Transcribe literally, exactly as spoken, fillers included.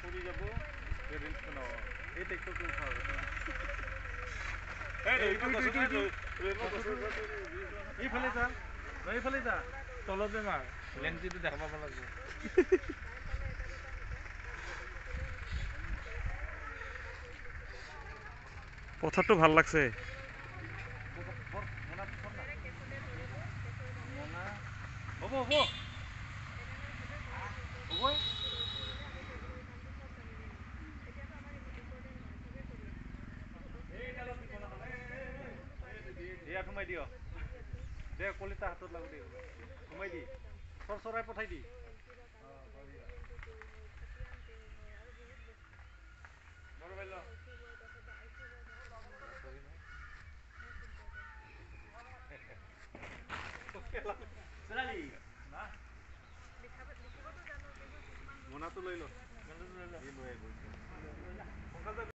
ফুৰি যাব ৰিলছ বনাব এই টেকটো উঠাব এইফালে যা এইফালে যা তলত বেমাৰ লেন্সিটো দেখাব লাগিব পথাৰটো ভাল লাগছে হ'ব হ'ব হ'ব এয়া সোমাই দিয় দে কলিতা হাতত লাগো দে সোমাই দি চৰ চৰাই পঠাই দি মোনাটো লৈ ল